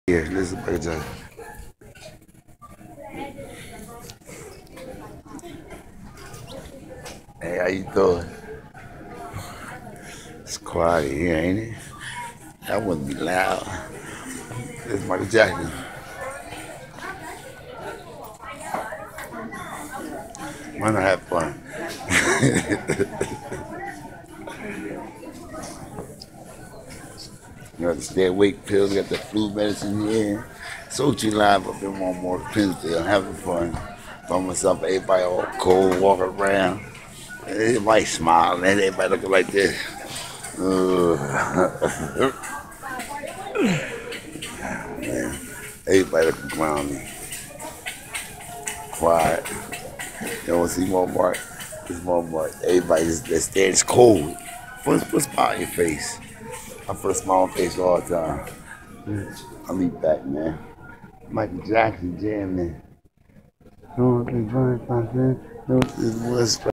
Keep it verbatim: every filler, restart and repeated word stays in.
Here, listen, Michael Jackson. Hey, how you doing? It's quiet here, ain't it? That wouldn't be loud. This is Michael Jackson. Why not have fun? You got the stay awake pills, got the flu medicine here. So Oaktree live up in one more Pennsylvania, having fun. By myself, everybody all cold, walking around. Everybody smiling, everybody looking like this. Uh, man, everybody looking around me. Quiet. You don't see Walmart. It's Walmart. Everybody just, just staring. It's cold. Put, put a smile on your face. I put a smile on my face all the time. I'll be back, man. Michael Jackson jamming. No, it's fine, fine, fine. No, it was